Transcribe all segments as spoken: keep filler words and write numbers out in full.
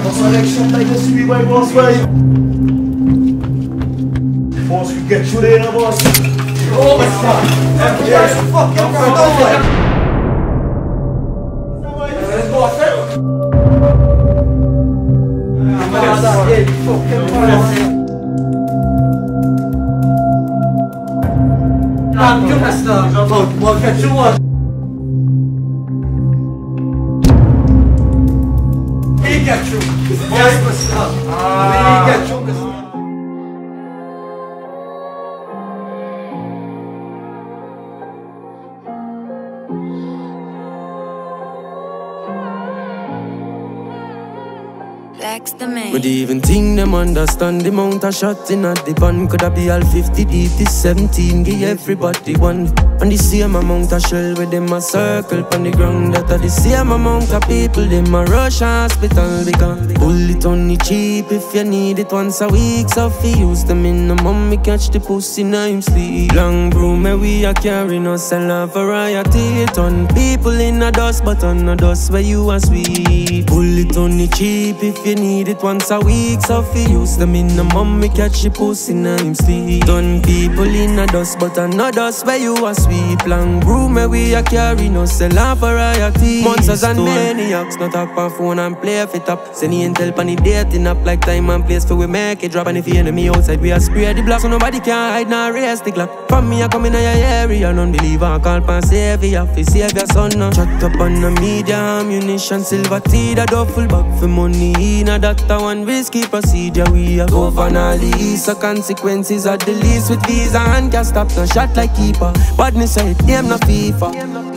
selection like the sweet white boss way. Boss, we get you there, boss. Oh my god. Yes, fuck your god. Let's go, sir. Thank you, Master. We'll catch you one. We get you. Yes, Master. We get you, Master. Blackstheman. But even think them understand the amount of shots in at the van. Could I be all fifty deep, this seventeen, give everybody one. And the same amount of shell with them a circle on the ground. That are the same amount of people, them a rush hospital. Because bullet on the cheap if you need it once a week. So if you use them in the mummy, catch the pussy now him sleep. Long broom where we are carrying us and a variety. It on people in the dust, but on the dust where you are sweet. Bullet on the cheap if you need it once a week. So if you use them in the mummy, catch the pussy now him sleep. Done people in the dust, but on the dust where you are sweet. Long broom where we are carrying no sell a variety. Monsters and maniacs, not up on phone and play fit up. Send the intel pan the dating up like time and place for we make it drop. And if you enemy outside, we are spray the block so nobody can hide nor raise the clock. From me I come in your area, non-believer call pan savior. Fi save your son now. Chat up on the media, ammunition, silver tea, that duffel bag for money. Now that a one risky procedure. We a go for all the east, so consequences are the least. With visa and can stop no shot like keeper. Badness side, game no FIFA.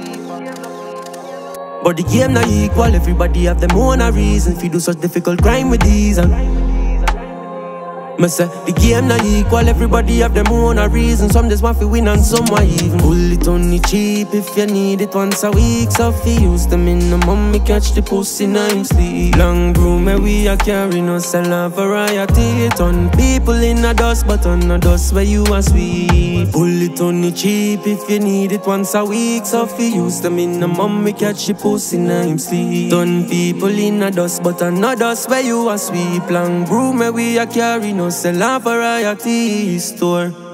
But the game not equal, everybody have them own a reason. If you do such difficult crime with these and me say, the game not equal, everybody have them own a reason. Some just want to win and some want even. Bullet on the cheap if you need it once a week. So if you use them in the mummy, catch the pussy now him sleep. Long broom where we are carrying no sell a variety. It on people in the dust, but on the dust where you are sweet. Bullet on the cheap if you need it once a week. So if you use them in the mummy, catch the pussy now him sleep. Done people in the dust, but on the dust where you are sweet. Long broom where we are carrying no sell a variety store.